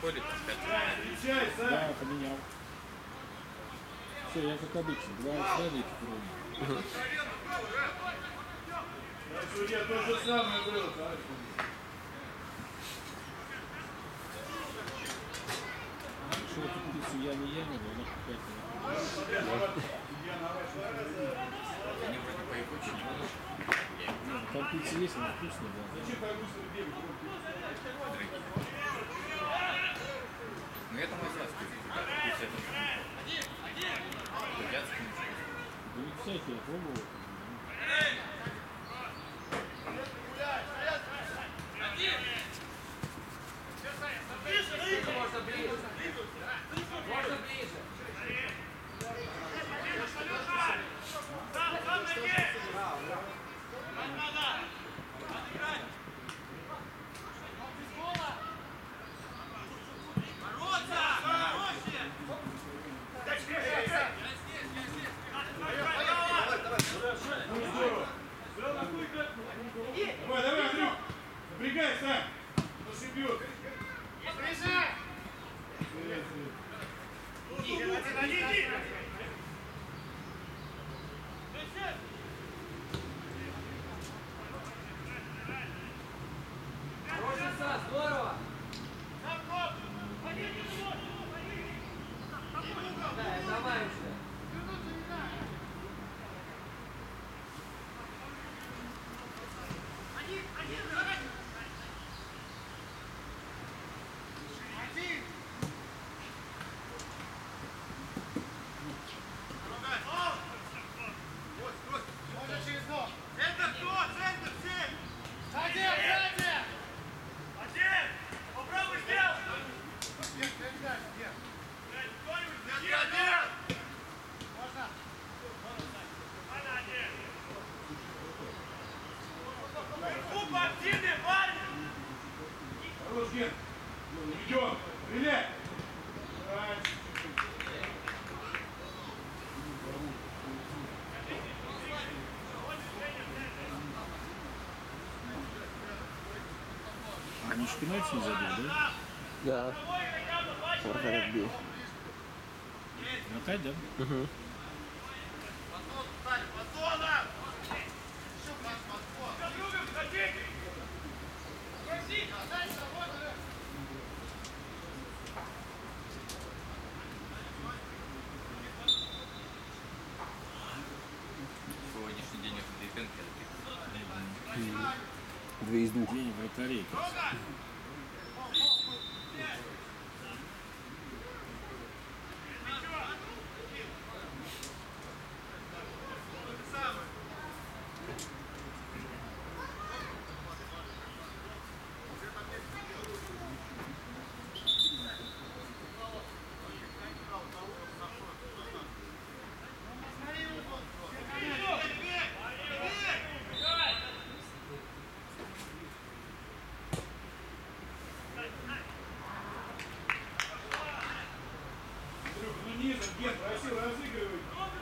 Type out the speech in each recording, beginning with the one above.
ли там 5 Да, поменял. Все, я как обычно. Два следующих вроде. Судья, то же самое было, товарищ. Что эту птицу я не ем, но она какая-то. Они вроде поебучие, Ну, там птица есть, она вкусная, да. дорогие. Но я там азиатскую фигуру, да, азиатскую не знаю. Да ведь всякие, я пробовал. Можно ближе. Можно ближе. Давай, давай, Андрюк! Напрягай, Сань! Зашибет! Иди! Хороший, здорово! Да, давай уже. Это кто? Центр, всем! Сзади! Один! Попробуй сделать! Можно? Вверху активный парень! Хорош, Ген! Идем! Стреляй! Они шпинать не забил, да? Да. Вратарь бил. Опять, да? Угу. Сегодняшний день это две пенки. Две из двух. День вратарей. Ну низом, Ген, просил разыгрывай.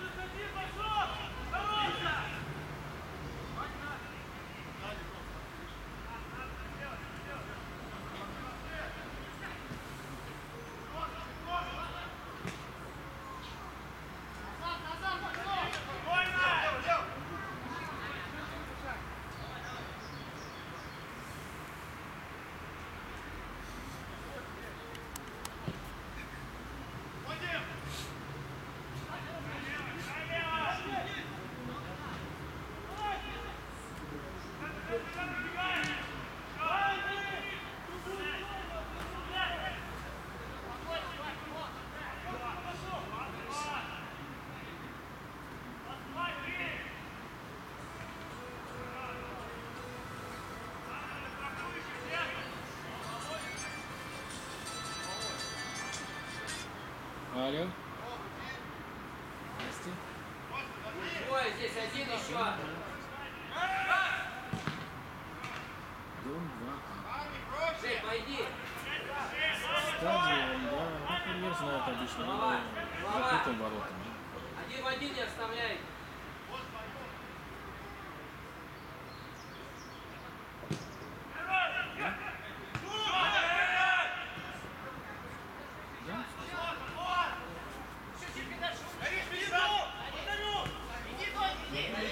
Алло. Здрасте. Ой, здесь один еще. Дом 2. Жень, пойди. Стадион, да. Ну, курьер знает обычно. Голова. Закрытым воротом. Один в один не оставляй.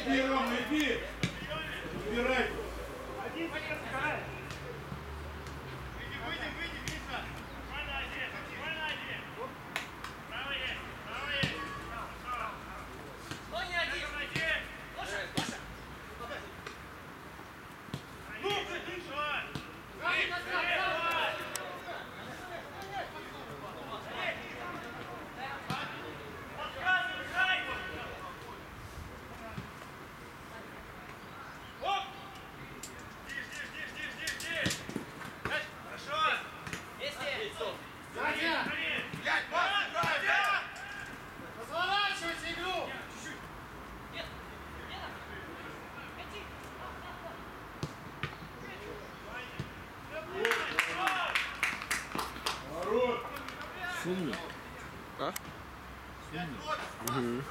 Иди, Рома, иди! Убирай! Сильный. А? Сильный. Угу.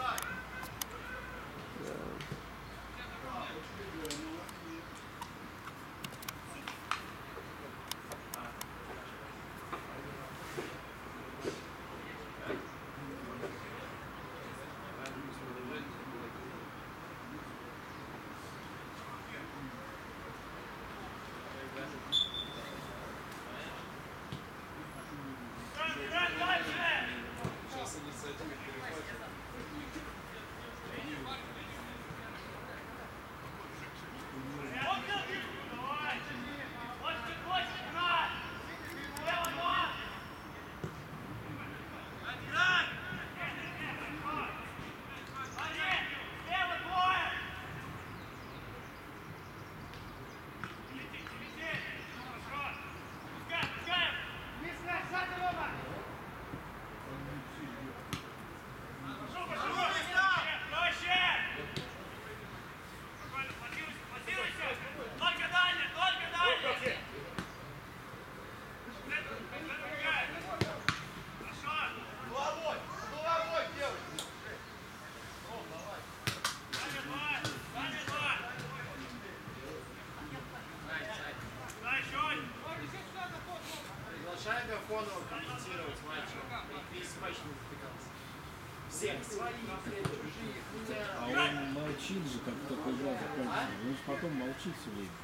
Приглашай Гафонова комментировать матчи. Весь матч не затыкался. Всех своих, чужих, А он молчит же, как только игра заканчивается. Он же потом молчит все время.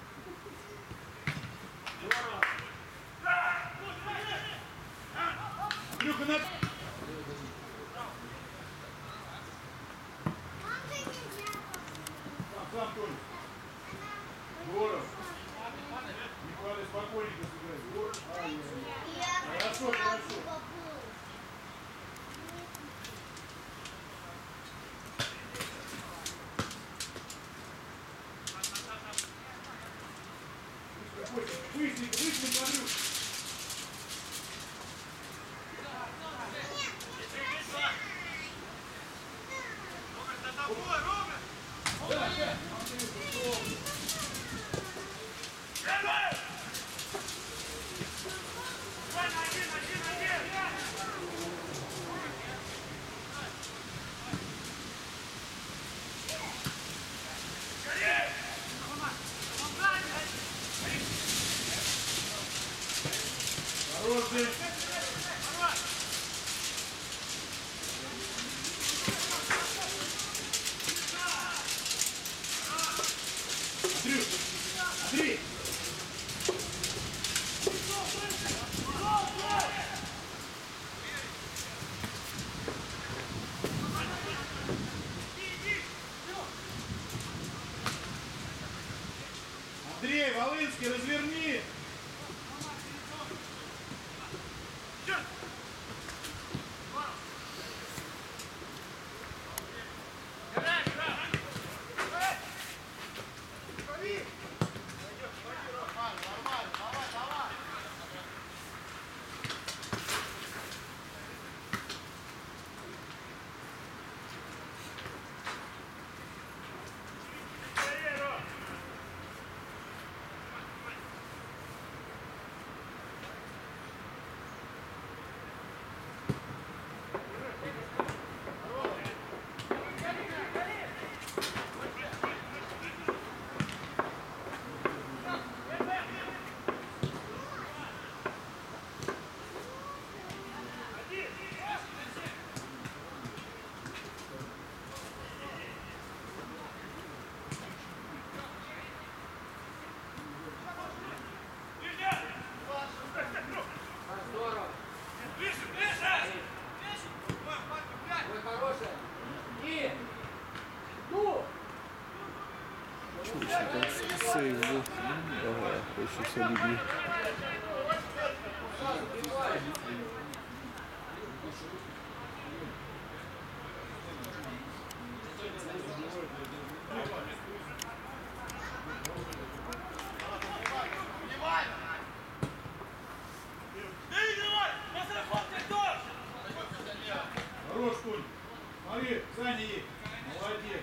Андрюха, на... Сам тоже. Здорово. Николай, спокойненько сыграй. Хорошо, хорошо. Быстренько, быстренько, Андрюха. Хороший. Андрюх, Андрей. Андрей, Волынский, разверни. Отлично, там сейв был. Ага, очень солидный. Хорош, Коль. Смотри, сзади есть. Молодец.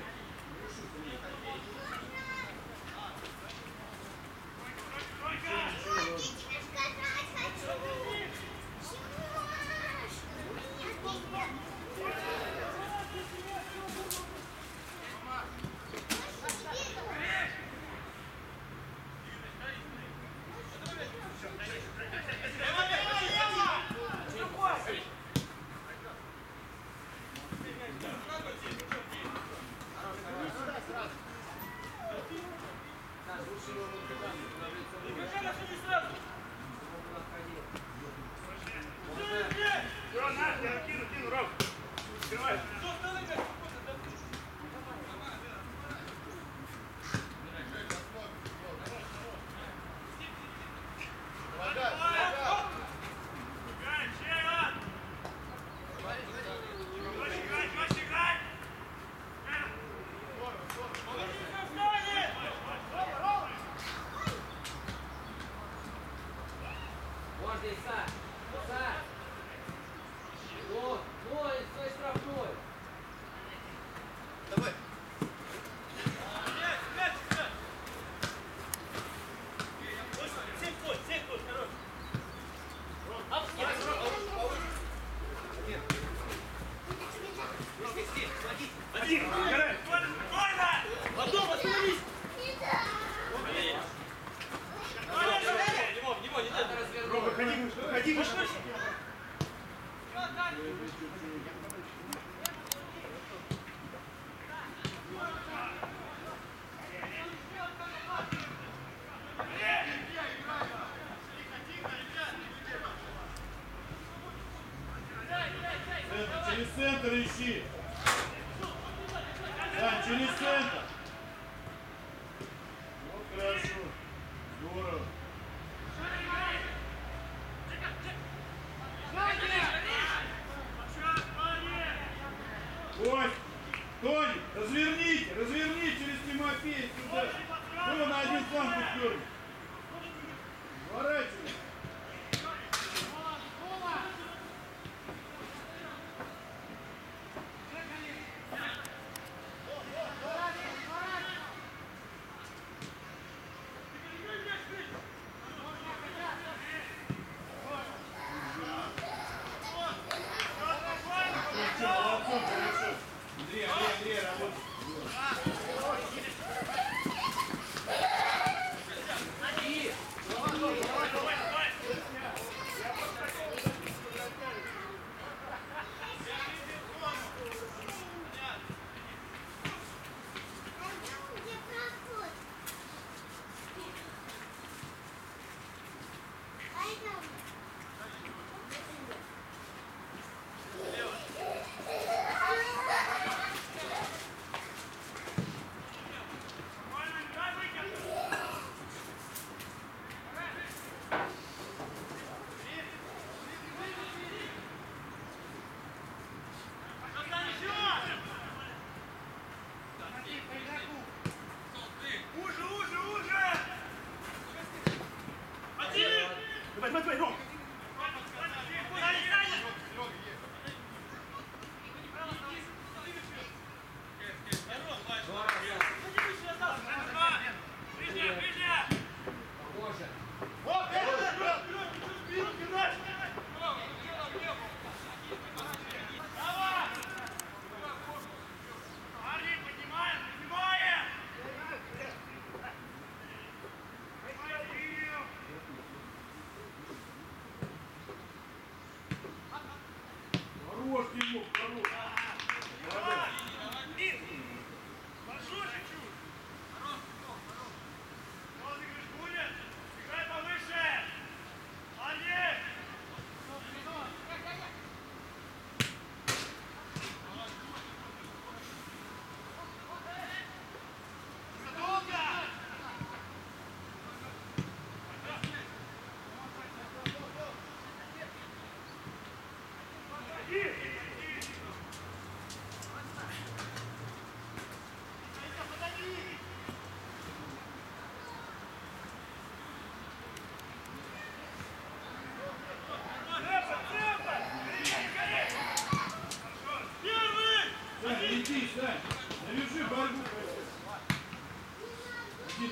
Можно и Сань. Сань. Вот, ну, и стой штрафной. Давай. Надо развернуть. Выходи, выходи. Через центр ищи. Сань, через центр. Вот хорошо. Здорово. Кость, Тони, разверни через Тимофея сюда. Кто на один фланг уперли? Сворачивай.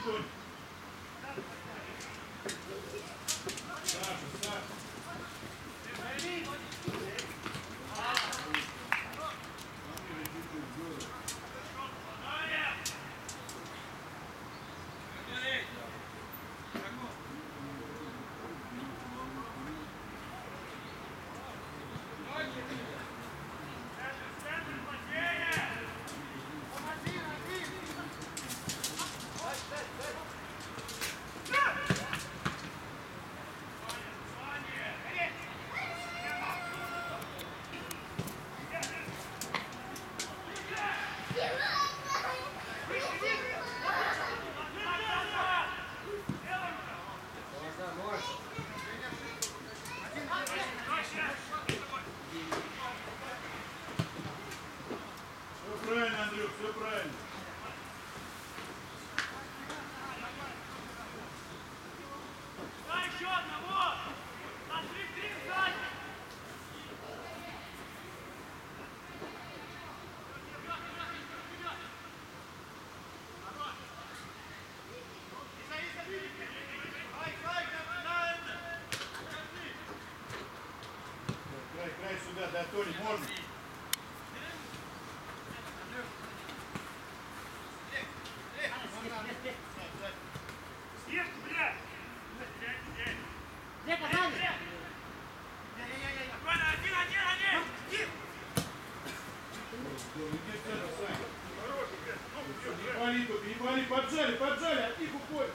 Антон. Саша, Саша. Все правильно, Андрюх, все правильно. Край сюда, да, Тони, можно? Не вали, поджали, от них уходит.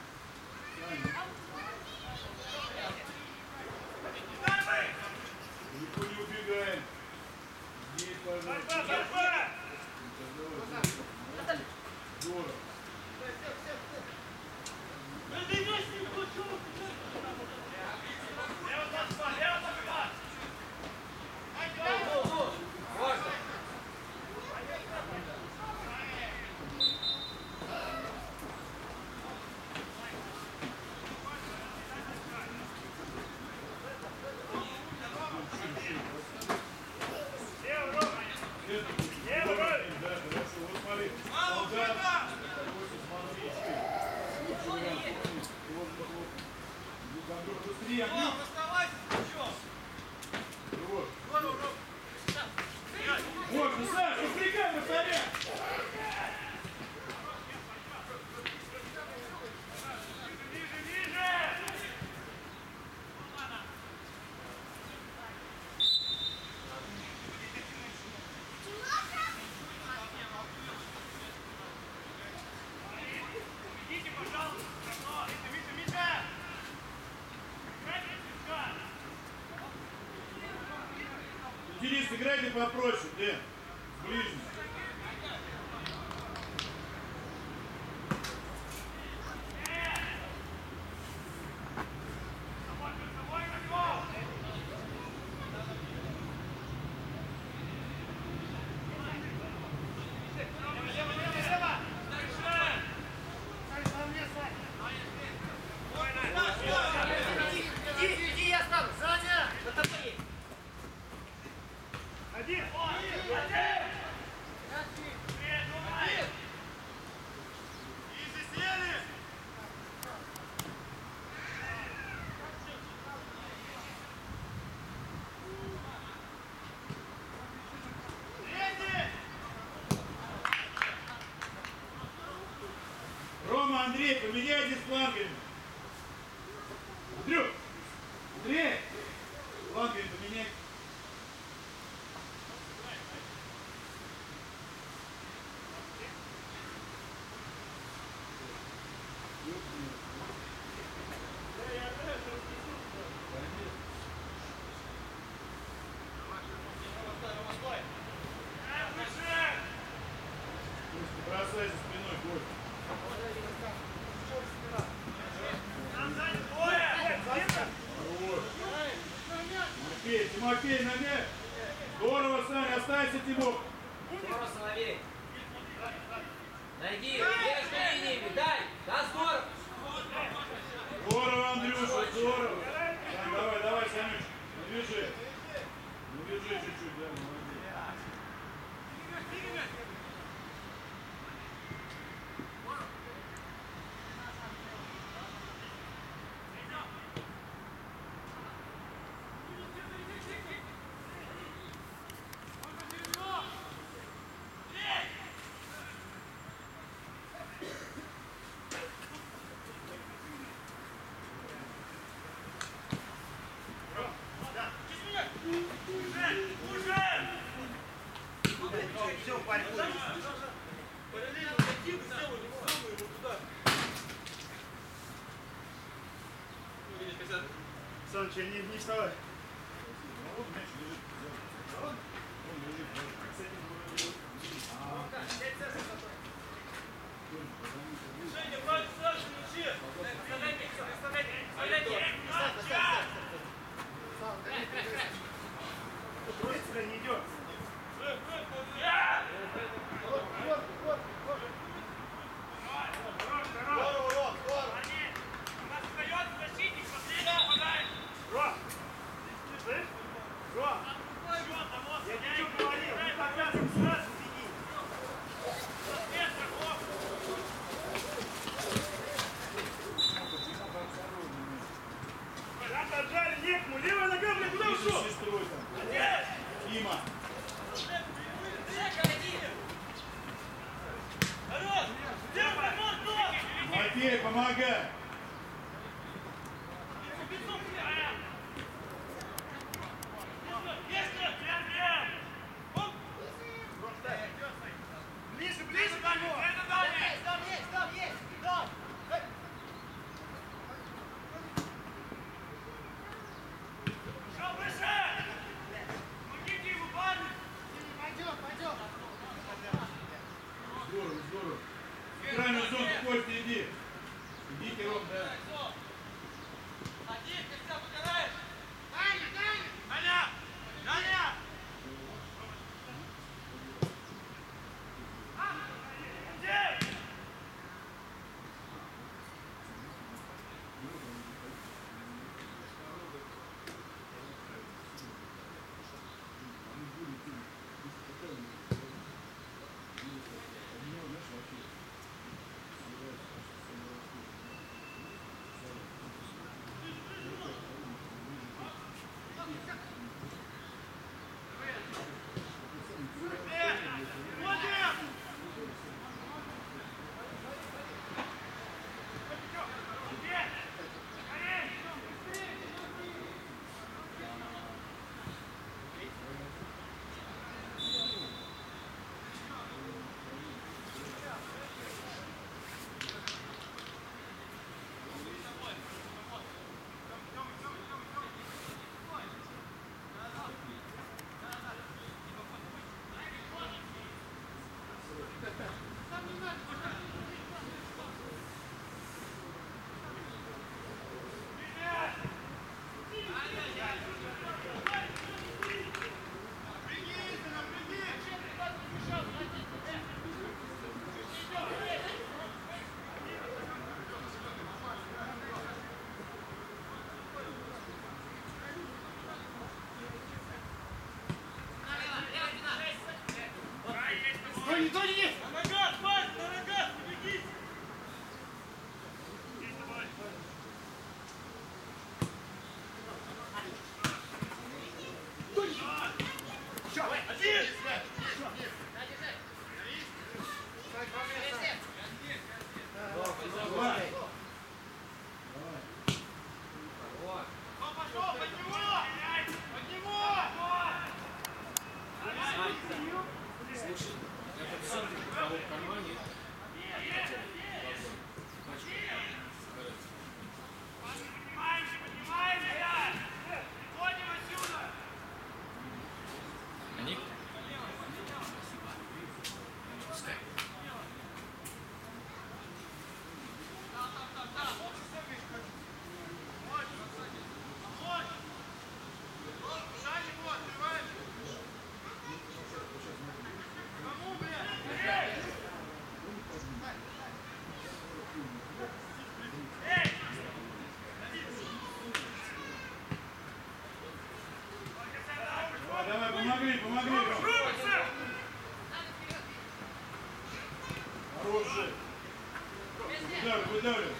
Далеко не убегаем. Здесь, пожалуйста. Здорово. Быстрее, Андрюх! Вот, ну, Саша, впрягай вратаря! Денис, играйте попроще, Дэн. Ближе. Иди, я стану. Саня, за тобой есть. Один! Рома, Андрей, поменяйтесь флангами. Андрюх! Андрей! Флангами поменяйте. Бросай за спиной, Коль. Тимофей, на мяч. Здорово, Саня, останься, Тимур. Здорово, Соловей. Найди, между линиями, дай. Да, здорово. Здорово, Андрюша, здорово. Сань, давай, давай, Санюш. Не бежи. Не бежи чуть-чуть, да, молодец. Александрович, не вставай. Вот мяч лежит. Он лежит. С этим Женя, правильно, сразу мячи! Троица не идет. Левая нога, блядь, куда ушел? Сестрой там. Дима. Матвей, помогай. Ближе, ближе к нему. Здорово, здорово. В крайнюю зону, Костя, иди. Идите, Ром, да. Давай, помогли, помогли. Хороший. Выдавливай, выдавливай.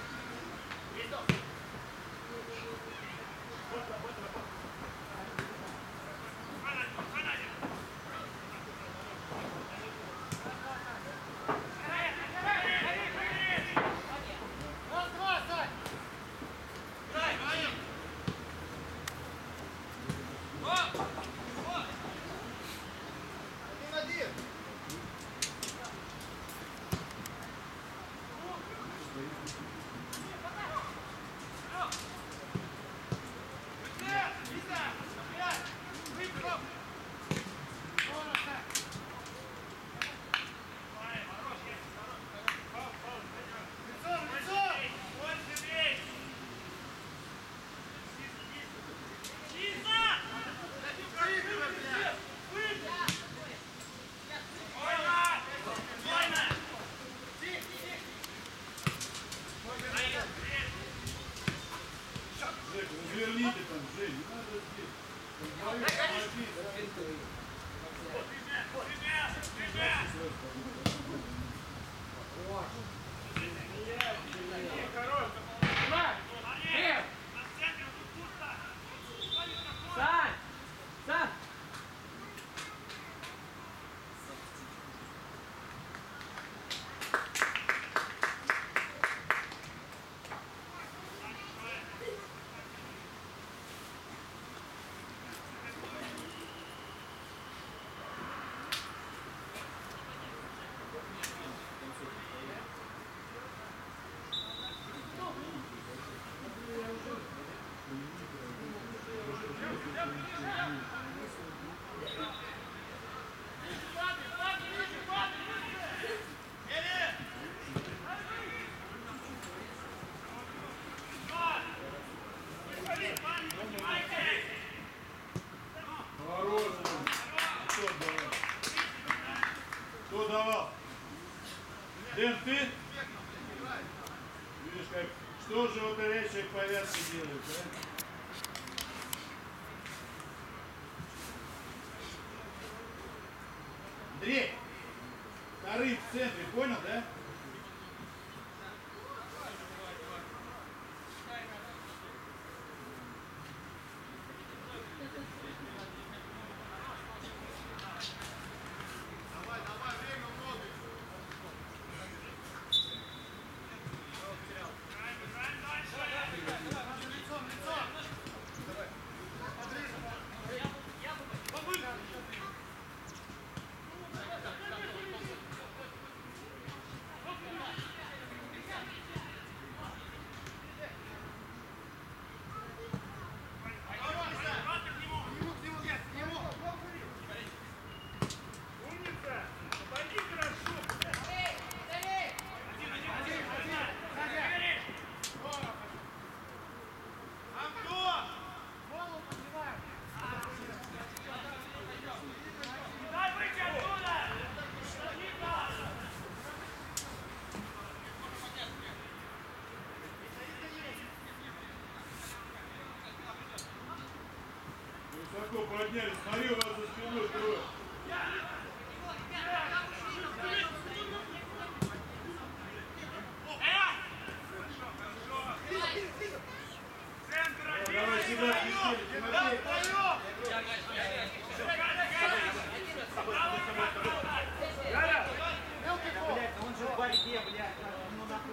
Жень, не надо здесь. Вдвоем помоги. Сань! Сань! Хороший. Кто давал? Кто давал? Дэн, ты? Видишь, как что животорящие повязки делают, а? Андрей, вторые в центре, понял, да? Высоко подняли, смотри, у вас за спиной трое. Давай сюда, Тимофей. Он же в борьбе, блядь. Ну нахуй.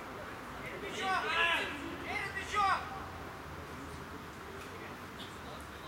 Ты чё? Ты чё?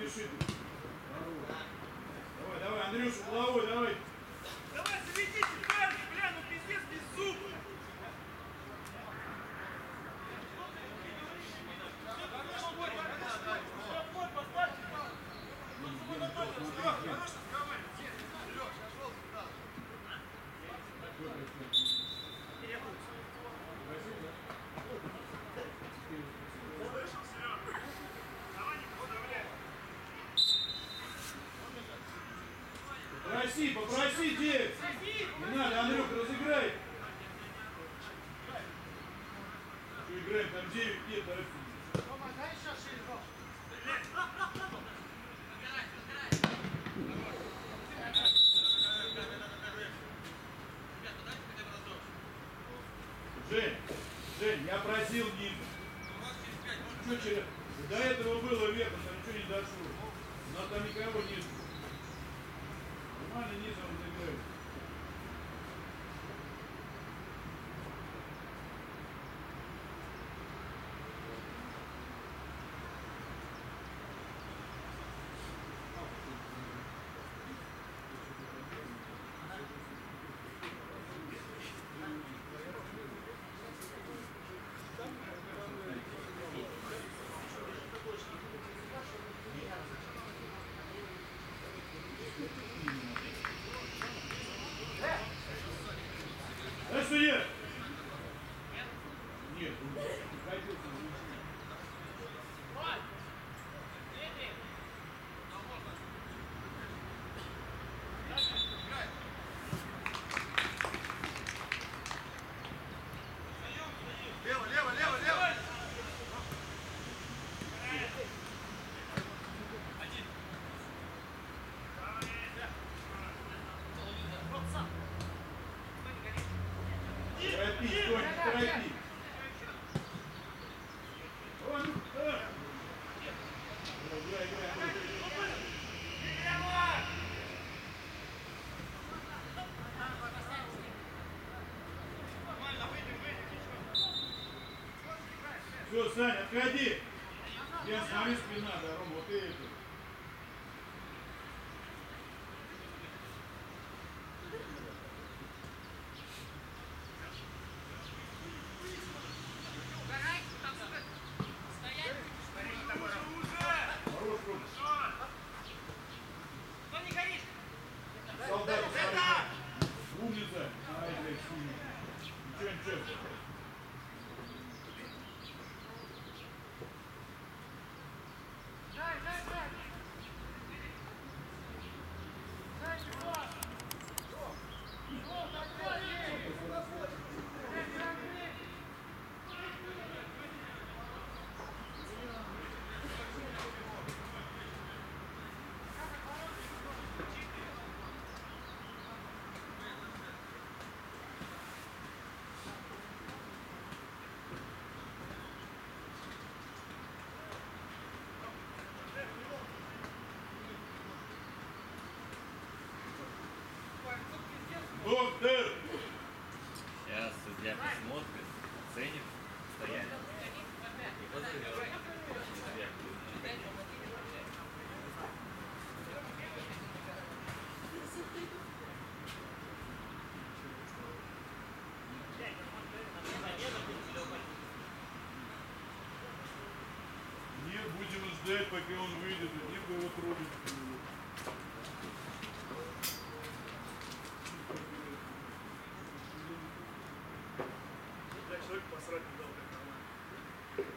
спеши. Давай, давай, Андрюша, головой, давай. Давай, заведите, парни, бля, ну пиздец, без зуб. Попроси, Дев. Не надо, Андрюх, разыграй. Что играем, там 9 нет, да? Рома, дай еще шире, Ром. Жень, я просил ниже. Что через... До этого было верно, там ничего не дошло. Но там никого нет. Нормально низом разыграют. Да что нет? Нет, ходил. Торопись, Тоня, торопись. Вон, да. Играй. Все, Саня, отходи. Я смотри, спина, да, Ром, вот это. Хорош, Ром. Ну не горишь. Солдат, умница. Ай, блядь, ничего. Доктор! Сейчас судья посмотрит, оценит состояние. И позовет. Нет, будем ждать, пока он выйдет, и либо его трогать. Человек посрать не дал, как нормально.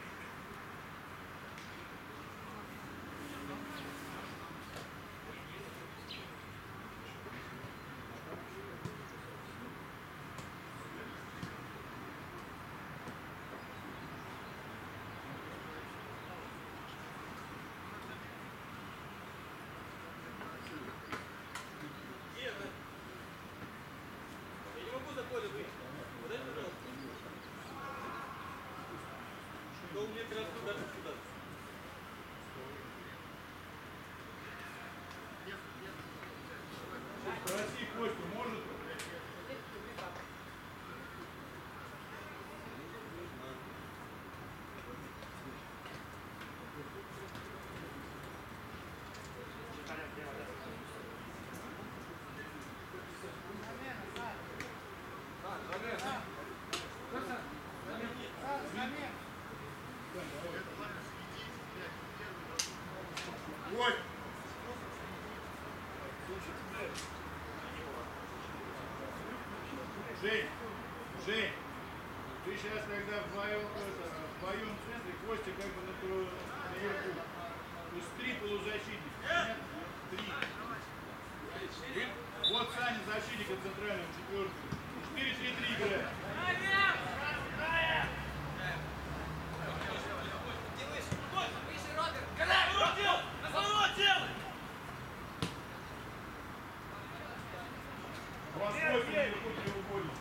Ой! Жень, ты сейчас, когда в твоем центре, Костя как бы наверху. То есть 3 полузащитника. Понятно? 3. Вот Саня защитника центрального, 4. 4-3-3 играет. Восток наверху треугольник.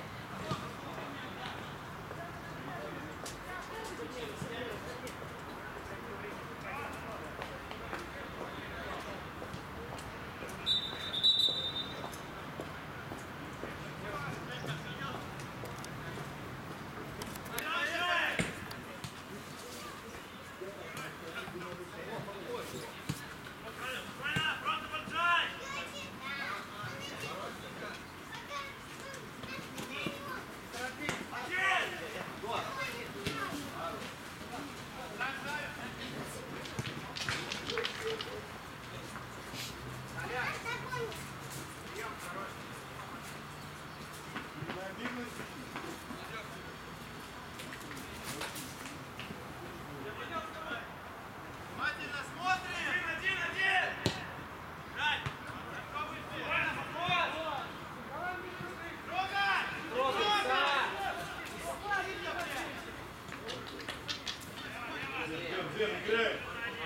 Играет.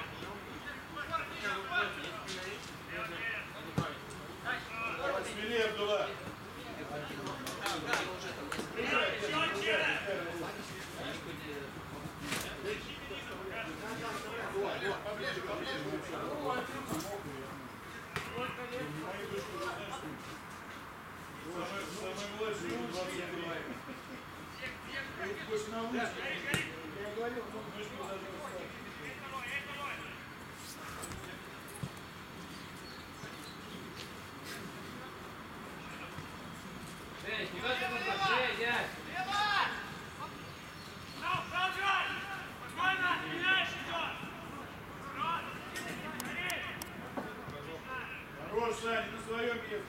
Смелее, Абдулла. Самый младший, 23. Пусть на улице. Я говорил, мышку даже поставить. Хорош, Саня, на своем месте.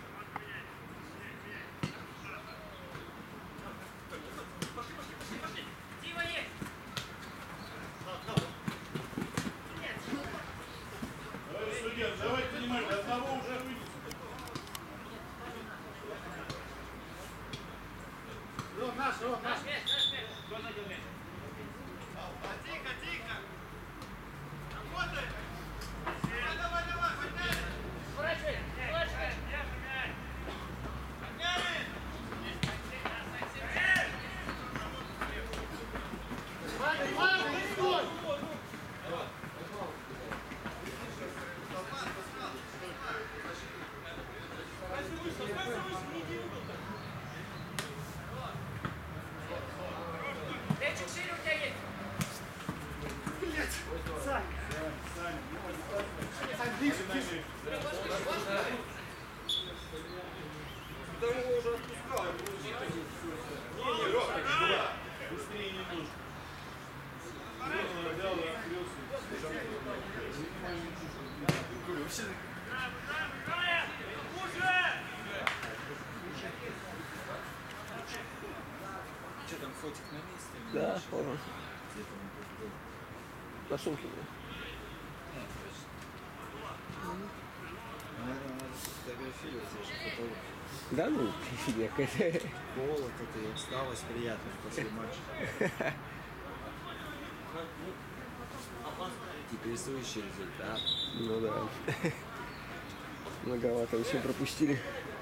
Давай, студент, давай понимать, одного уже вынесем. Наш мяч. Кто надел мяч? Тихо. Работай. Давай, подняли. Сворачивай. Лечик шире у тебя есть. Быстрее немножко. Взял и открылся. Что там, фотик на месте? Да, ладно. На сумке. Наверное, надо сфотографировать, я же фотограф. Да, ну, фигня какая-то. Холод, это и усталость приятная после матча. Типа рисующий результат. Ну да. Многовато еще пропустили.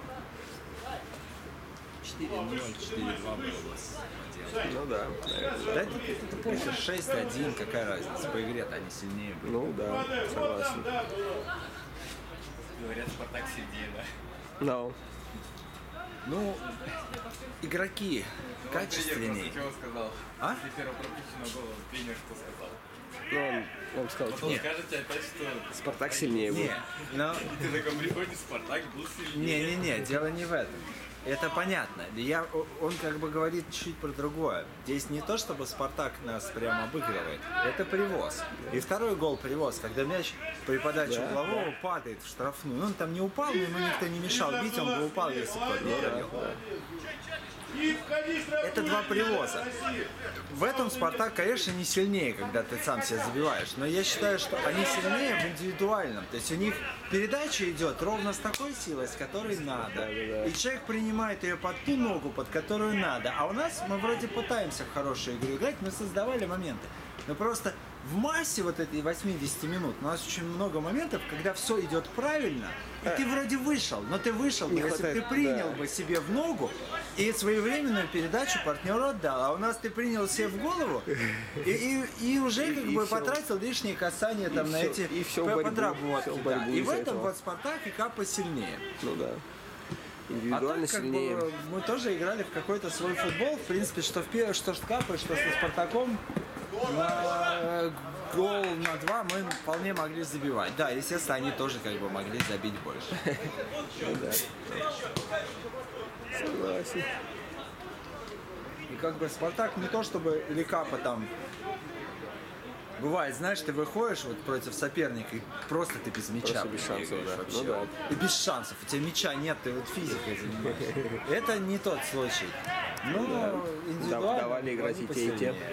4-0, 4-2 было бы. Ну да, наверное. Да, ты помнишь, 6-1, какая разница? По игре-то они сильнее были. Ну да, согласен. Говорят, Спартак сильнее, да? No. Ну, игроки качественнее. Что он сказал? А? После первого пропущенного гола тренер что сказал? Ну, он Я бы сказал, Нет. Скажете опять, что Спартак сильнее был. Не, но... ты такой приходишь, Спартак был сильнее. Не, дело не в этом. Это понятно. Он как бы говорит чуть про другое. Здесь не то, чтобы Спартак нас прям обыгрывает. Это привоз. И второй гол привоз, когда мяч при подаче углового падает в штрафную. Ну, он там не упал, но ему никто не мешал бить, он бы упал, если бы он не пробил. И входи в штрафную. Это два привоза. В этом Спартак, конечно, не сильнее, когда ты сам себя забиваешь. Но я считаю, что они сильнее в индивидуальном. То есть у них передача идет ровно с такой силой, с которой надо. И человек принимает ее под ту ногу, под которую надо. А у нас мы вроде пытаемся в хорошую игру играть, мы создавали моменты. Но просто в массе вот этой 80 минут у нас очень много моментов, когда все идет правильно, и ты вроде вышел, но ты вышел бы, если бы ты принял бы себе в ногу и своевременную передачу партнеру отдал. А у нас ты принял себе в голову и уже как бы потратил лишние касания там на эти подработки. Да. И в этом вот Спартак и Капа сильнее. Ну да. А Индивидуально так, как сильнее. бы, мы тоже играли в какой-то свой футбол, в принципе, что с Капой, что со Спартаком. На гол на 2 мы вполне могли забивать. Да, естественно, они тоже как бы могли забить больше. Согласен. И как бы Спартак не то чтобы или Капа там. Бывает, знаешь, ты выходишь вот против соперника и просто ты без мяча. Просто без шансов, бегаешь да. вообще. Ну да. И без шансов. У тебя мяча нет, ты вот физикой занимаешься. Это не тот случай. Ну, индивидуально. Давали играть и те, и те. посильнее.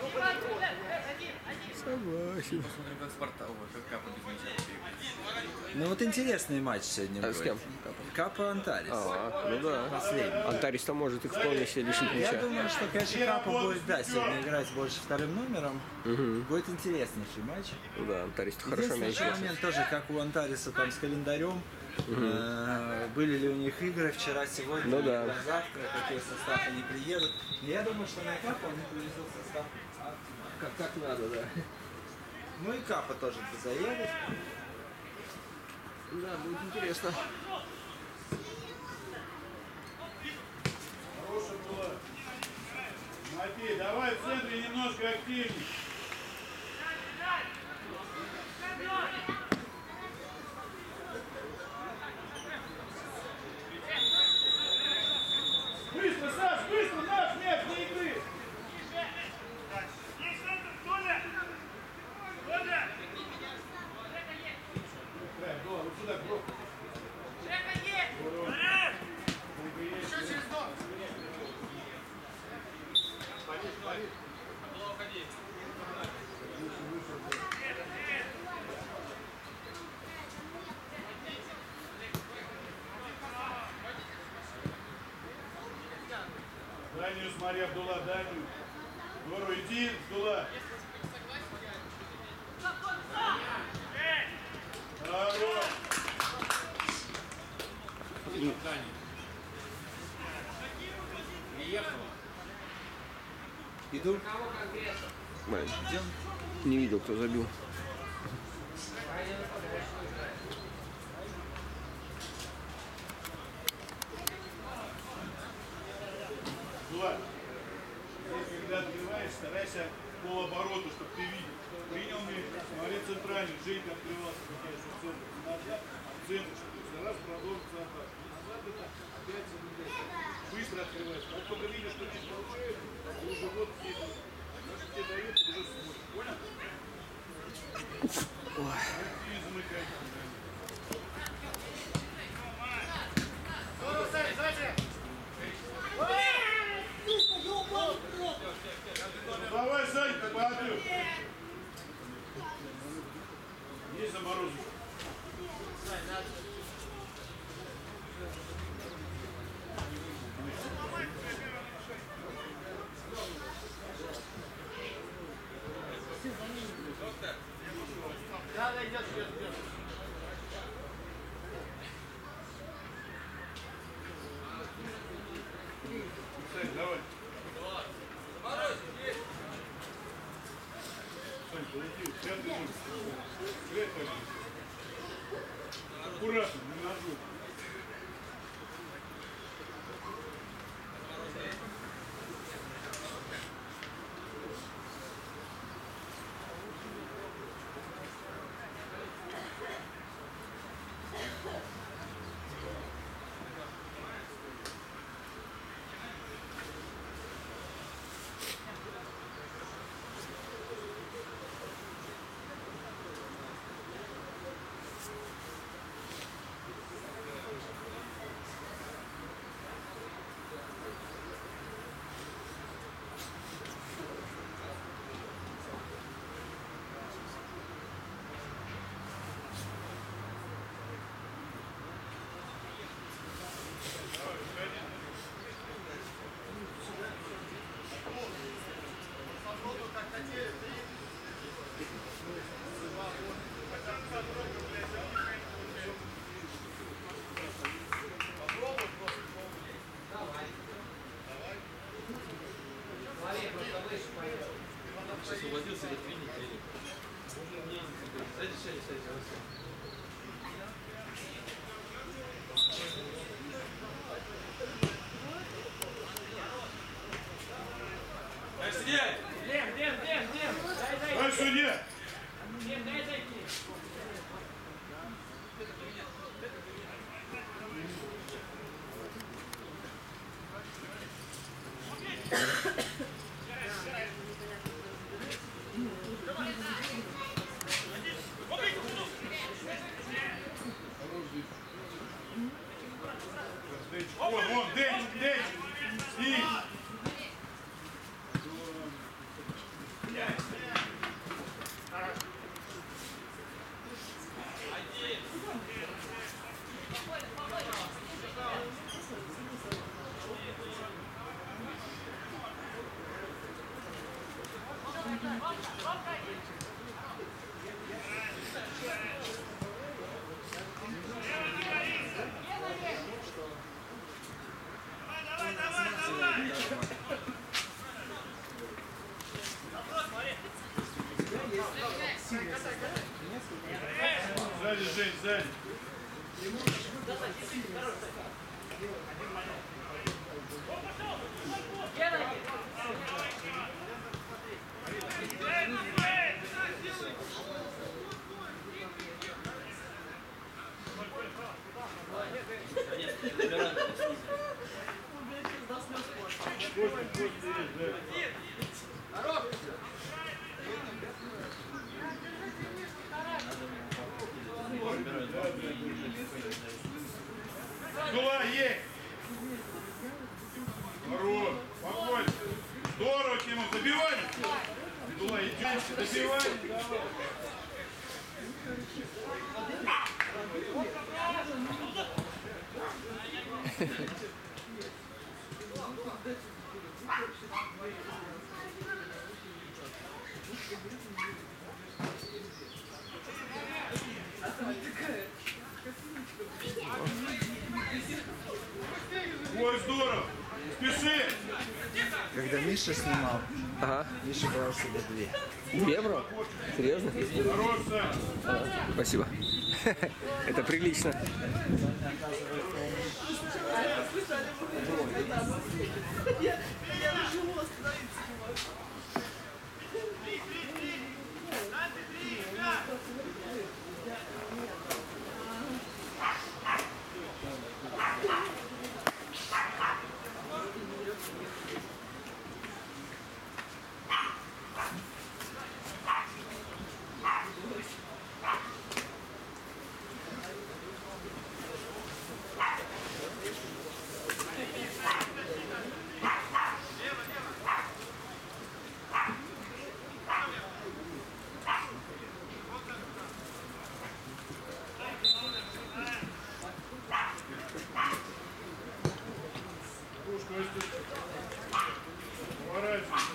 Согласен. Посмотрим, как Спартак, как Капа без мяча бегает. Ну вот интересный матч сегодня А будет. с кем? Капа Антарис. Ну да. Последний. Антарис-то может и вполне себе лишить Я мяча. думаю, что, конечно, Капа будет, да, сегодня играть больше вторым номером. Будет интереснейший матч. Ну да, Антарис-то хорошо Единственный мяч еще вешает. момент тоже, как у Антариса там с календарем. Были ли у них игры вчера, сегодня, Ну да. или завтра, какой состав они приедут. Но я думаю, что на Капа они привезут состав Как надо, да. Ну и Капа тоже заедет. Да, будет интересно. Хорошая была. Матей, давай в центре немножко активнее. Быстро, Саш, быстро, наш мяч на игры. Есть центр, Толя! Толя! Вот сюда, бро. Еще через ног. Дальнюю смотри, Абдулла, дальнюю. Гору, иди, Абдулла. Хорош. Иду. Блин. Не видел, кто забил. Абдулла, здесь, когда открываешь, старайся полоборота, чтобы ты видел. Принял мяч, смотри центральный, Женька открывался, конечно, в центр. Назад, в центр, чтобы раз продолжится атака. Назад это опять замедляется. Быстро открываешь. Как только видишь, что мяч получает, ты уже вот здесь. Значит, тебе дают, ты уже смотришь. Понял? И замыкай. Давай, Санька, поотбил. Есть заморозок. Да, идет, идет. Сань, давай. Сань, полетел. Пятый минут. Играй так. Аккуратно, не ножом. Дай судья! Вон, Дэнч! И! Сзади, Жень, сзади. Дула, есть! Хорош, спокойно. Здорово, Тимон, забивай! Дула, иди, забивай! Ой, здорово! Спеши! Когда Миша снимал, Ага. Миша брал себе 2. 2 брал? Серьезно? Хорош, Сань! Спасибо. Это прилично. Поворачивай.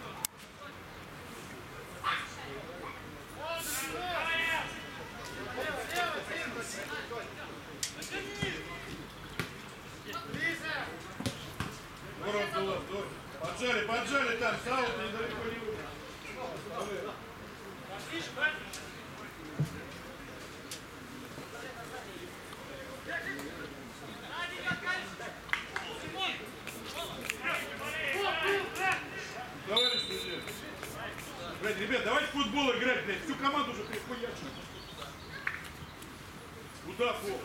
Здорово, здорово, здорово. Поджали там, Сауд недалеко не уйдет. Товарищ судья. Блядь, ребят, давайте в футбол играть, блядь. Всю команду уже прихуячили. Куда пол?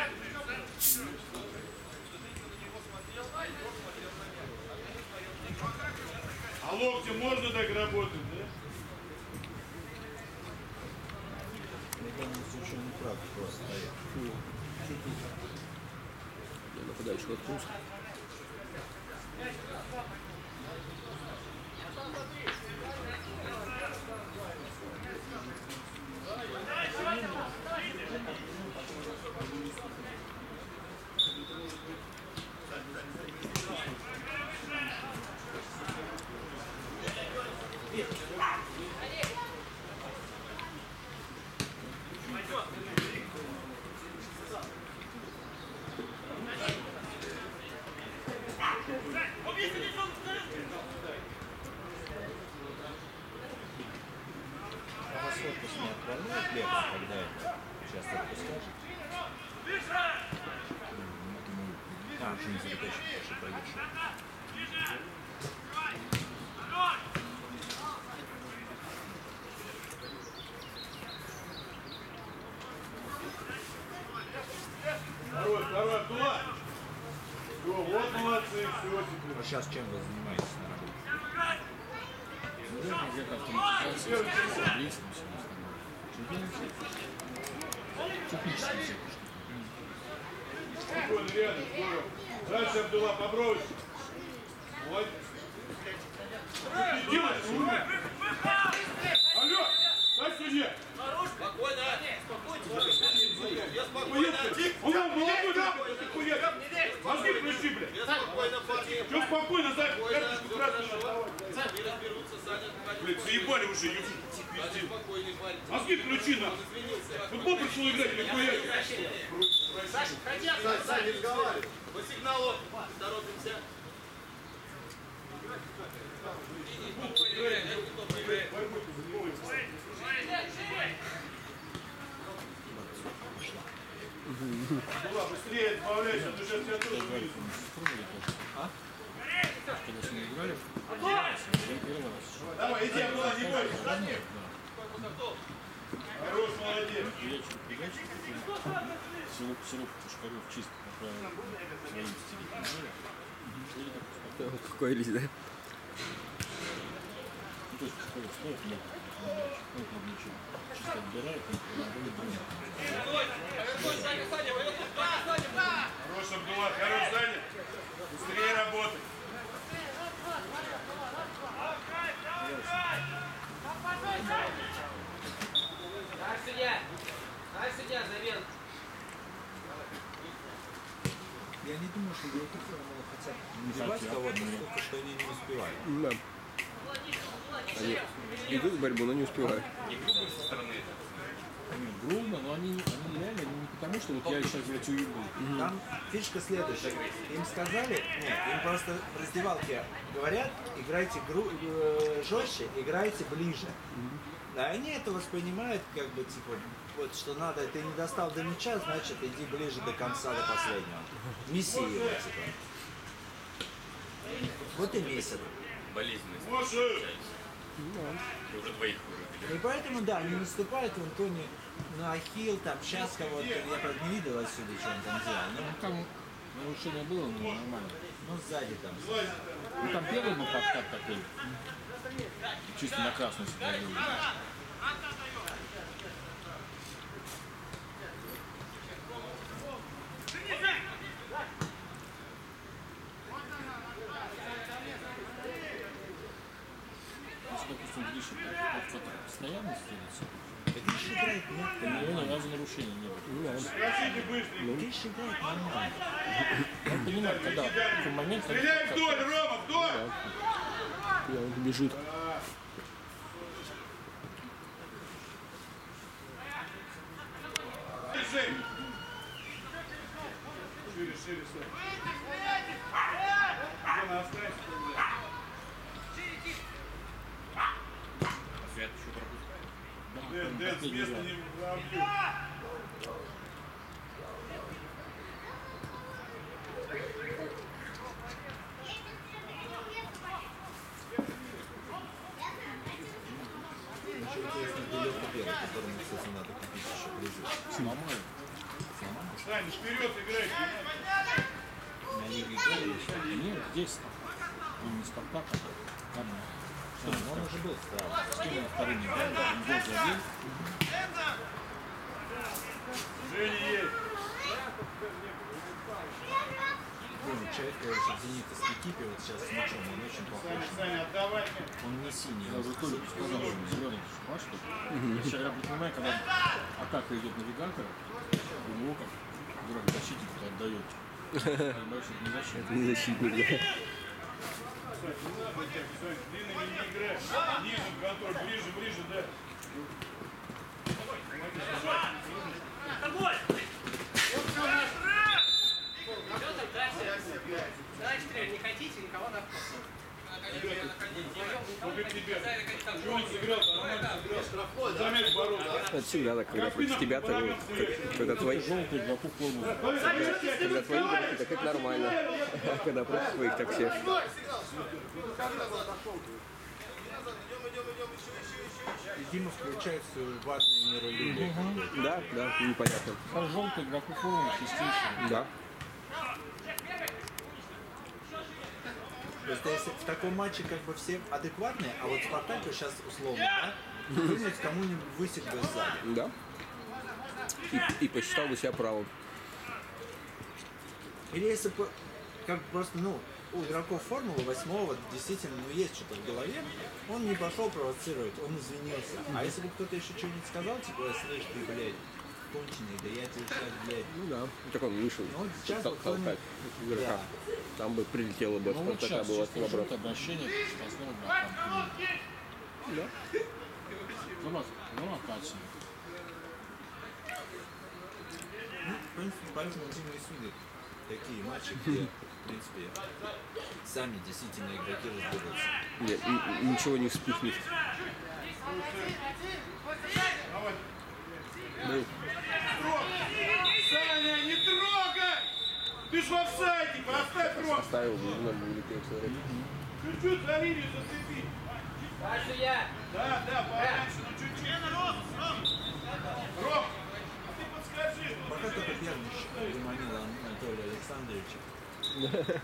А локтем можно так работать, да? Мне кажется, что не прав, просто стоят. Я нападающий воткнулся. А вас отпуск не отправляют летом? А сейчас чем вы занимаетесь на работе? Наверное, где-то автоматизация, английском, все остальное. Технические всякие штуки. Спокойно, рядом, здорово. Дальше, Абдулла, попробуй. Молодец. Что ты делаешь? Алло, дай судья. Спокойно, спокойно. Я спокойно. Он нам молодой, да? Ты хуя. Мозги включи, блядь. Я спокойно, Фатих. Че спокойно, Зай? Карточку красную надавай. Не разберутся, Саня. Блядь, заебали уже, Саня, спокойный парень. мозги включи, на. Футбол пришел играть, или хуя? Саша, хотя бы. Саня, не разговаривай. По сигналу торопимся. Абдулла, быстрее добавляйся, а то сейчас тебя тоже увидят. Когда с ними играли, первый раз. Давай, иди, Абдулла, не бойся. Хорош, молодец. Передачу Сироп Пушкарев чисто направил своим стилем. Какой лист, да? Ну, то есть Пушкарев стоит, но он ничего. Чисто отбирает, он Хорош, Абдулла, хорош, Саня. Быстрее работай. Дай судья, замена. Я не думаю, что голкиперы могут хотя бы забивать кого-то столько, что они не успевают. Да. Они идут в борьбу, но не успевают. грубо, но они реально не потому, что вот я сейчас, блядь, уебу. Там фишка следующая. Им сказали, нет, им просто в раздевалке говорят, играйте жестче, играйте ближе. Да, они это воспринимают как бы типа, вот что надо, ты не достал до мяча, значит иди ближе до конца, до последнего. Меси его, типа. Вот и месяц. Болезненность. Уже двоих вырубили. И поэтому, да, они наступают в Антоне на ахилл, там, сейчас кого-то, я, правда, не видел отсюда, что он там делал, но, Ну, там нарушение было, но нормально. ну, сзади там. Ну, там первый был подкат такой, чисто на красную себя делали. Если, допустим, Гриша кто-то постоянно стрелится, Гриш играет, нет, то у него ни разу нарушений не было. Спросите быстро. Гриш играет нормально. Он понимает, когда в такой момент... Стреляй вдоль, Рома, вдоль! Он бежит. Шире, шире, шире. Где останется? Свет еще пропустил. Дэн, с места не убьют. Еще интересно, где Лёха Белый, которому, кстати, надо купить еще призы. Сломаю. Сань, вперед играй. На Лиге играли еще. Нет, здесь. Он не Спартак, а там. Он уже был справа. С кем он вторым не играл, он гол забил. Женя есть. Помню, человек, в Зенита с Кикипи, вот сейчас с мячом, он очень похож. Саня, отдавай мне. Он не синий, Я он уже Толику сказал, что зеленый шпаш, что я понимаю, когда атака идет навигатора, у него как дурак защитник отдает. Понимаешь, это не защитник. Не защитник, да. Сань, длинными не играй. Ниже контроль, ближе, ближе, да. Дальше не хотите, никого на вкус. Вот это ребята. Чего он сыграл? Нормально сыграл. Заметь ворота. Это всегда так, когда против тебя, то когда твои, Желтый игроку форму. когда твои игроки, так это нормально. А когда против твоих, так все. И Дима включает свою ватную миролюбие. Да, да, непонятно. Там желтый игроку форму чистейший. Да. Просто если в таком матче как бы все адекватные, а вот Спартаку сейчас условно, да, вынуть кому-нибудь высек бы сзади. Да. И посчитал бы себя правым. Или если бы, как просто, ну, у игроков формулы 8-го действительно, ну, есть что-то в голове, он не пошел провоцировать, он извинился. А если бы кто-то еще что-нибудь сказал, типа, слышь, ты, блядь, конченый, да я тебе сейчас, блядь. Ну да. Так он вышел. Ну, вот сейчас вот толкать игрока. Да. Там бы прилетело бы, Ну вот Спартака сейчас, было чисто наоборот. желтое обращение к штрафному вратам. Да. Провокация. Ну, в принципе, поэтому Дима и судит такие матчи, где, в принципе, сами действительно игроки разберутся. Нет, ничего не вспыхнет. Ну, Саня, не трогай! Ты ж в офсайде, поставь Ром! оставил, надо будет смотреть. Чуть-чуть за линию зацепи. Дальше я. Да, пораньше, но чуть-чуть. Ром, а ты подскажи. Пока только первый заманил Анатолия Александровича.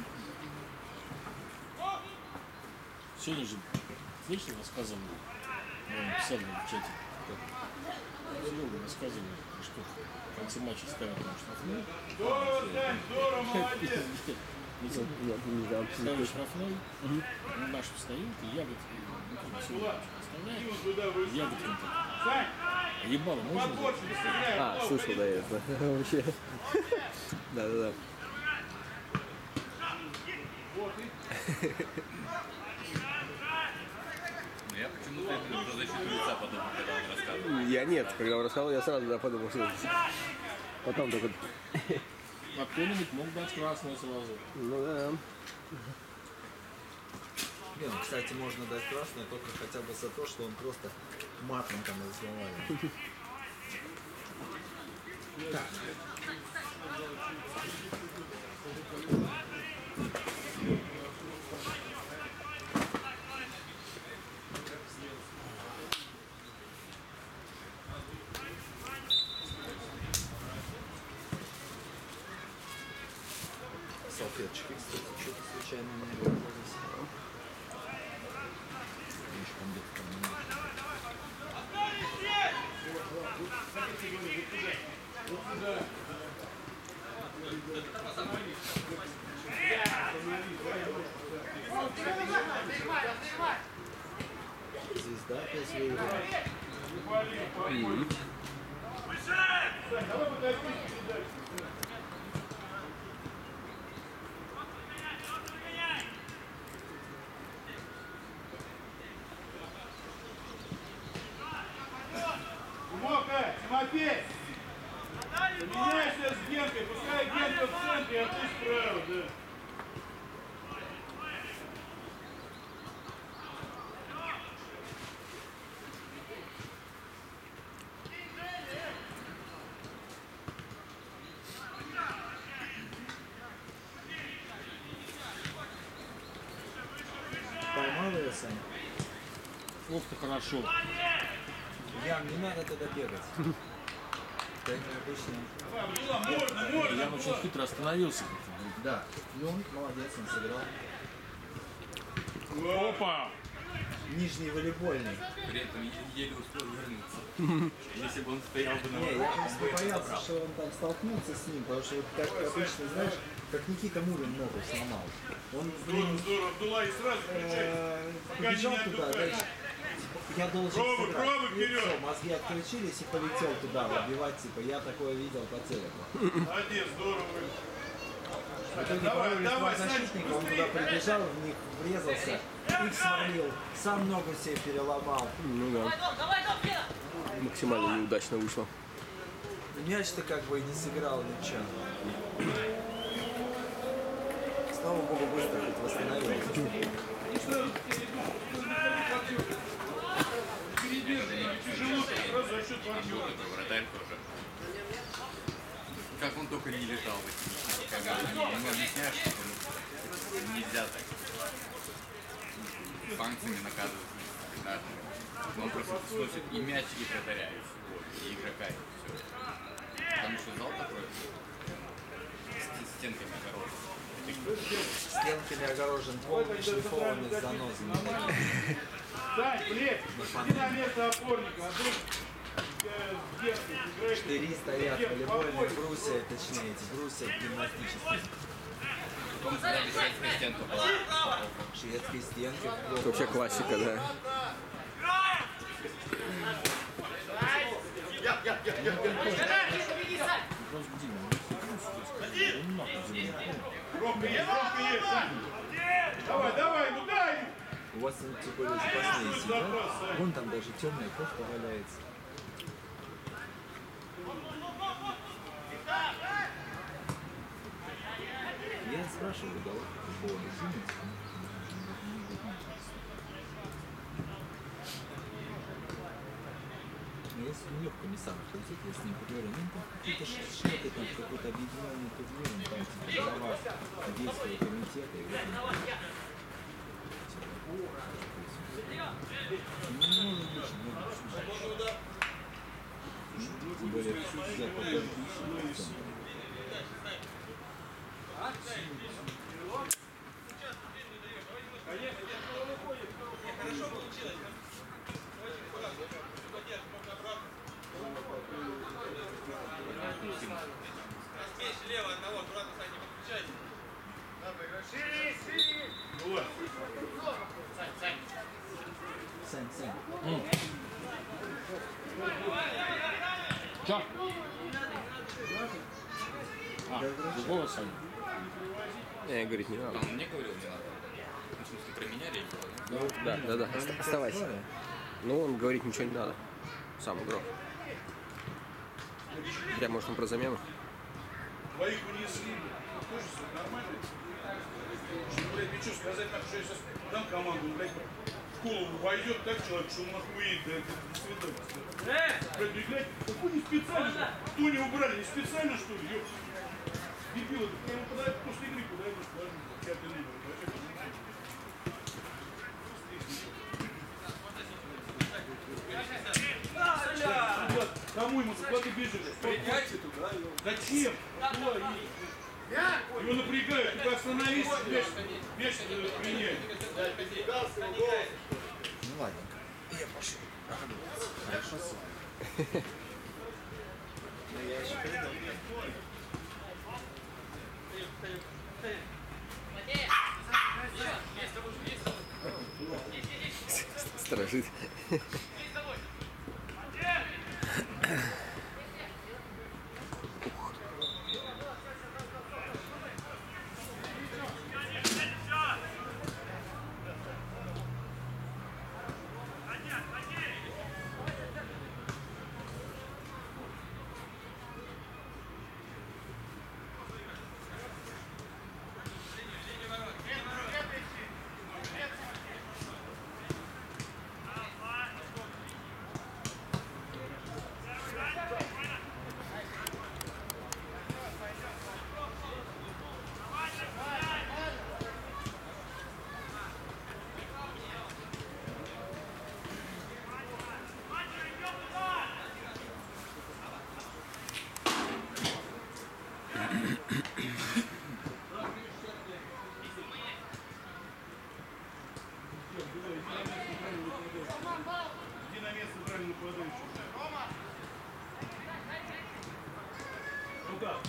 Сегодня же, слышали, рассказывали, писали в чате, Серега рассказывали, что в конце матча ставят там штрафной. Здорово, Сань, здорово, молодец. Не знаю. Ставят штрафной, наш встает, и ягод, оставляет, Дима туда вышел. ягодкин так. Сань, Ебало можно? побольше не стреляй. А, слышал, да, я это. Вообще. Да. Но я почему-то это про защиту лица подумал, когда он рассказывал. Я нет, когда он рассказал, я сразу да, подумал, что потом только. А кто-нибудь мог дать красную сразу. Ну да. Не, ну, кстати, можно дать красное только хотя бы за то, что он просто матом там разговаривает. Так. Салфеточки, кстати, что-то случайно не обработались. Звезда опять выиграла. Тимоха, Тимофей! Поменяйся с Генкой, пускай Генка в центре, а ты справа, да. Поймал ее, Саня? Ох ты хорошо. Ян, не надо тогда бегать. Как обычно. Я очень хитро остановился. Да, и он молодец, он сыграл. Опа! Нижний волейбольный. При этом еле успел вернуться. Если бы он стоял бы на Не, я просто боялся, что он там столкнется с ним, потому что, вот как обычно, знаешь, как Никита Мурин ногу сломал. Он, блин, Здорово, Абдулла, и сразу включай. побежал туда, дальше. Я должен Пробуй, сыграть. пробуй, И вперед. всё, мозги отключились и полетел туда выбивать, типа, я такое видел по телеку. Молодец, здорово. В итоге Давай, боролись два давай, защитника, он Санечка, туда прибежал, в них врезался, их свалил, сам ногу себе переломал. Ну да. Давай, Гена! Максимально неудачно вышло. Мяч-то как бы и не сыграл ничего. Слава богу, быстро хоть восстановился. Тяжело, сразу за счет Был такой вратарь тоже. Как он только не летал в эти мячи, когда ему объясняешь, что нельзя так санкциями наказывать арбитражными. Но он просто сносит и мяч, и вратаря, и игрока, и все. Потому что зал такой с стенками огорожен. Стенки или огорожен полный шлифованный с занозами. Сань, плеть, иди на место опорника, а тут играешь. Штыри стоят, волейбольные брусья, точнее эти брусья гимнастические. Потом сюда шведская стенка была. Шведские стенки. Это вообще классика, да. Ромка есть, Сань. Давай, давай, ну дай! У вас типа запасные сидят. Вон там даже темная кофта валяется. Я спрашиваю, да, футбола, извините. Но если у них комиссар хотите, я с ним поговорю, ну там какие-то шляпы, там какой-то объединенный турнир, там типа глава Одесского комитета и вот он. Ну, может быть, тем более, я потом пишу. Слева одного, аккуратно, Сань, не подключайся. Вот. Сань. Что? Другого Саня. Я говорить не надо. Он мне говорил, не надо. В смысле, про меня речь была, да? Да. Оставайся. Ну, он говорить ничего не надо. Сам игрок. Хотя, может, он про замену? Двоих унесли. Тоже нормально. Что, блядь, мне что сказать, так что я сейчас дам команду, блядь, в голову войдет так человек, что он нахуеет, да, до свидания. Блядь, играть, какой не специально, кто не убрали, не специально, что ли, ёпта. Дебилы, я ему подаю, после игры подаю, скажу, пятый номер, вообще, кому ему, куда ты бежишь? Придете туда, Зачем? Его напрягают, ты остановись, мяч принять. Ну ладненько. Я пошел. Хорошо с вами. Но я еще приду. Сторожит. Иди на место правильно нападающего. Куда?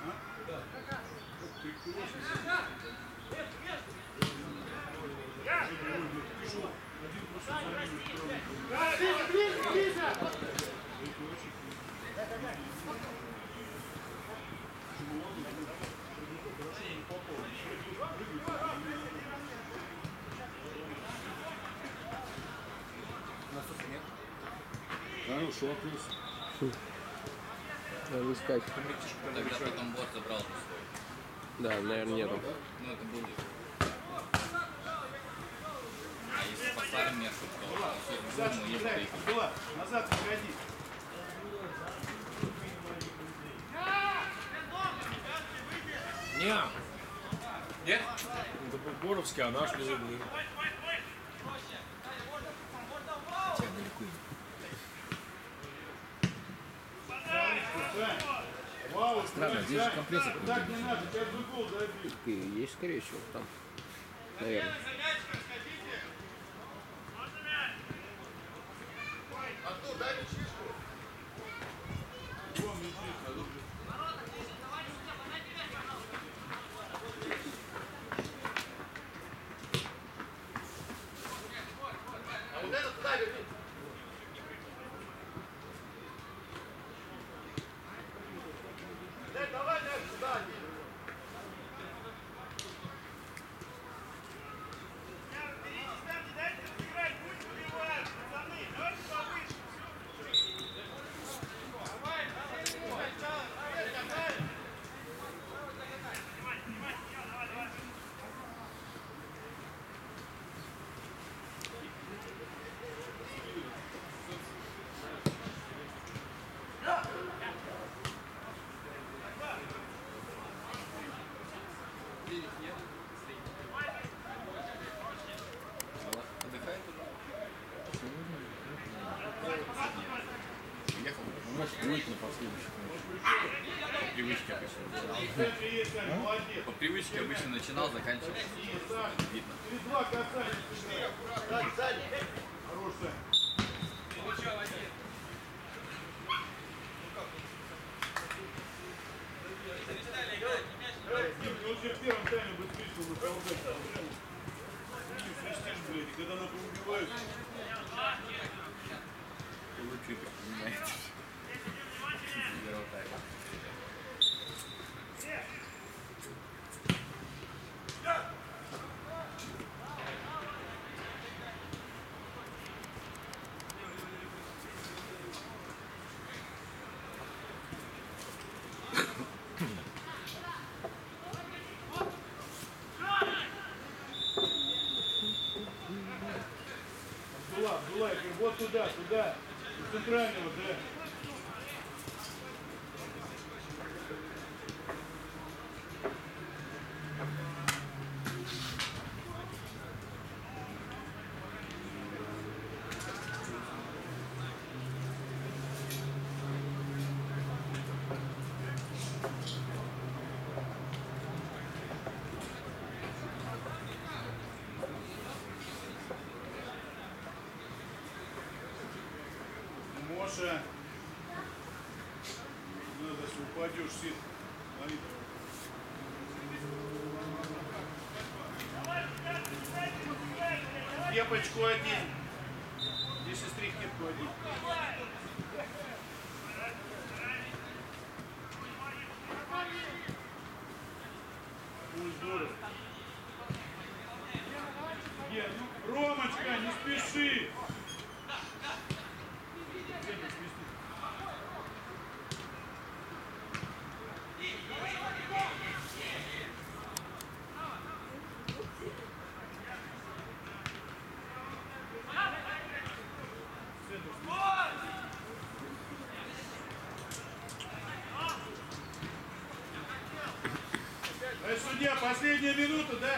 Хороший вопрос. Надо искать. Тогда потом бот забрал бы свой. Да, наверное, нету. Ну, это будет. А если поставим место, то Саша, мы не ехали. дай, была. Назад не ходи. Не, Нет? это Боровский, а наш не забыл. Хотя далеко не. Вау, Странно, здесь же компрессор. так не надо, 5 гол забил. И есть, скорее всего, там. наверное. Артур, дай мне чистку. А вот это туда верни. Давай, дай сюда. Отдыхает туда? Уехал? Может, будет на последующих. По привычке обычно. Молодец. По привычке обычно начинал, заканчивал. Видно. Через два касания. Хорош, Сань. Он же в первом тайме быстрее, чтобы солдат. Свистишь, блядь, и когда нас убивают, Лучше понимаете. Первого тайма. Абдулла, вот туда, туда, до центрального, да. Моша, надо, если упадешь, сит. Кепочку одень. Здесь сестре кепку одень. Ой, здорово. Ромочка, не спеши. Судья, последняя минута, да?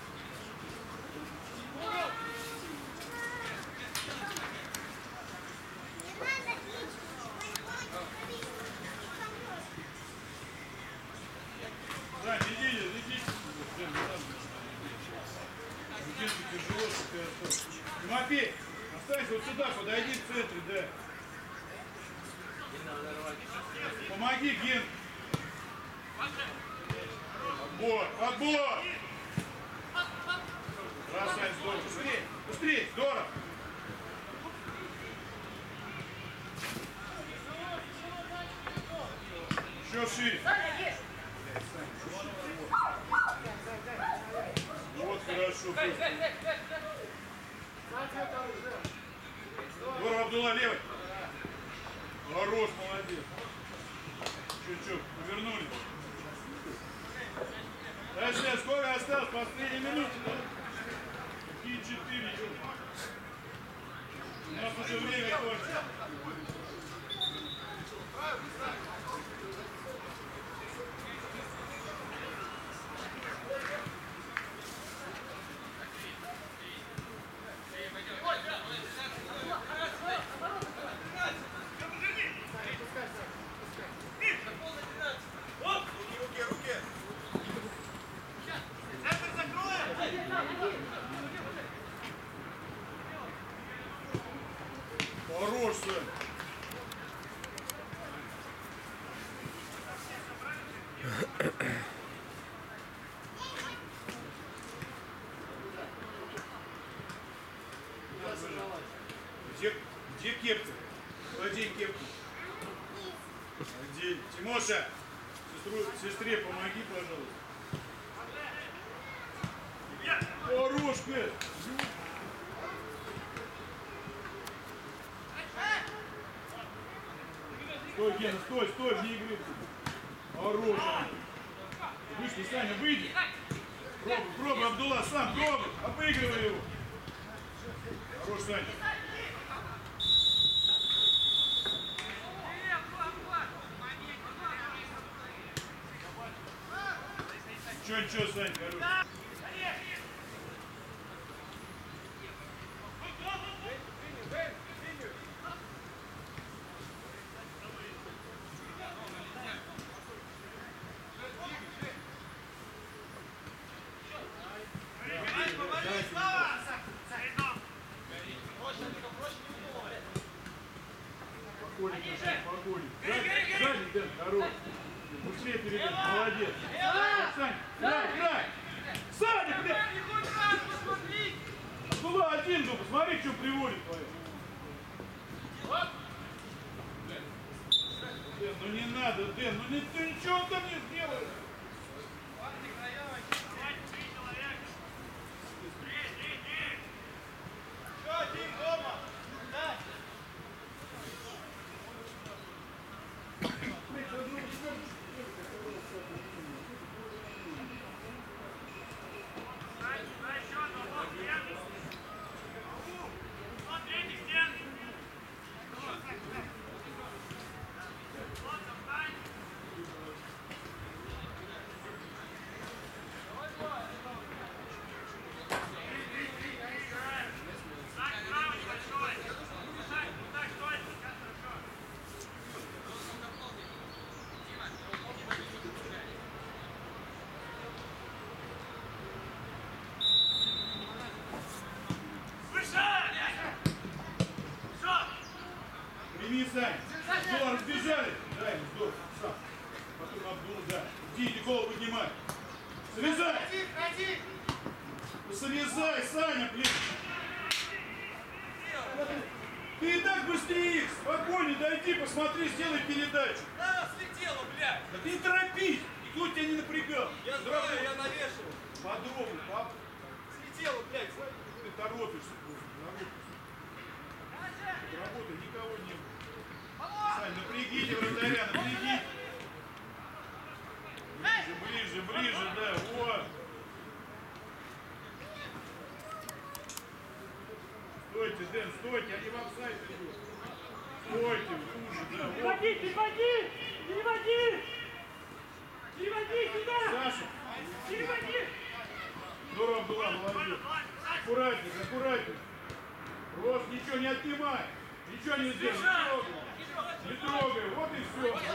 Да, иди. Тяжело, что ты остался. Тимофей, останься вот сюда, подойди в центре, да. Помоги, Ген. Отбор! Бросай, здорово. Быстрее, здорово. Еще шире. Вот хорошо. Здорово, Абдулла, левый. Хорош, молодец. Чуть-чуть, повернули. Дальше, сколько осталось? Последняя минута, да? Какие 4? У нас уже время кончится. Руки. Где кепка? Одень кепку. Одень. Тимоша, сестре помоги, пожалуйста. Хорошка! Стой, Гена, стой, вне игры. Хорош. Вышли, Саня, выйди. Пробуй, Абдулла, сам, пробуй. Обыгрывай его. Хорош, Саня. Ничего, Саня, хорош. Сзади, Дэн, хорош. Быстрее перейдем, молодец. Сань, играй! Сзади, блядь! Абдулла, один, ну посмотри, что приводит твое. Дэн, ну не надо, Дэн, ну ты ничего там не сделаешь. Прими, Сань. Все, разбежали. Дай ему здорово. Сам. Потом Абдул, да. Иди, голову поднимай. Срезай. Срезай, Саня, блин. Ты и так быстрее их. Спокойнее дойди, посмотри, сделай передачу. Да, слетело, блядь! Да ты не торопись. Никто тебя не напрягал. Я знаю, я навешивал. Подробно, пап. Слетело, блядь. Ты торопишься просто. Работы никого не было. Сань, напрягите вратаря, напрягите. Ближе, да, вот. Стойте, Дэн, стойте, они в офсайд идут. Стойте, хуже, да, вот. Переводи сюда! Саша, Переводи! здорово была, молодец. Аккуратнее. Рост, ничего не отнимай. Ничего не сделай, не трогай. Вот и все.